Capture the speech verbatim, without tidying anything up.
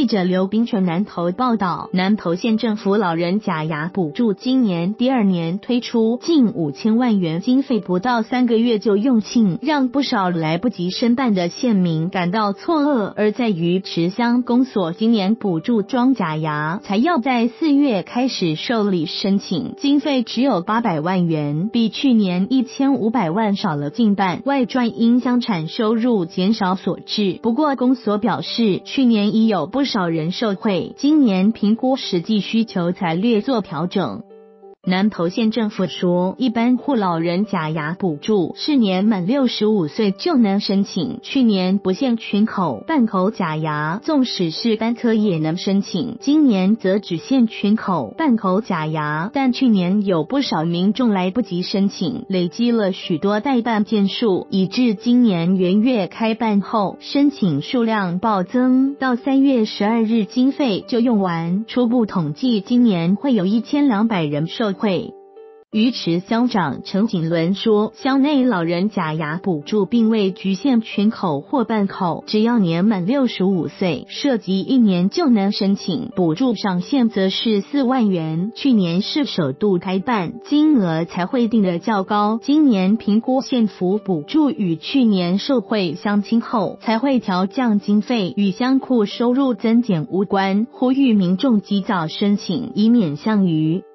记者刘冰纯南投报道，南投县政府老人假牙补助今年第二年推出近五千万元经费，不到三个月就用罄，让不少来不及申办的县民感到错愕。而在于池乡公所今年补助装假牙才要在四月开始受理申请，经费只有八百万元，比去年一千五百万少了近半，外赚因乡产收入减少所致。不过公所表示，去年已有不少人受惠，今年评估实际需求才略做调整。南投县政府说，一般户老人假牙补助是年满六十五岁就能申请，去年不限群口、半口假牙，纵使是单颗也能申请，今年则只限群口、半口假牙，但去年有不少民众来不及申请，累积了许多待办件数，以致今年元月开办后，申请数量暴增，到三月十二日经费就用完，初步统计今年会有一千两百人受会。鱼池乡长陈景伦说，乡内老人假牙补助并未局限群口或半口，只要年满六十五岁，涉及一年就能申请，补助上限则是四万元。去年是首度开办，金额才会定得较高，今年评估县府补助与去年受惠相亲后，才会调降经费，与乡库收入增减无关，呼吁民众及早申请，以免向余。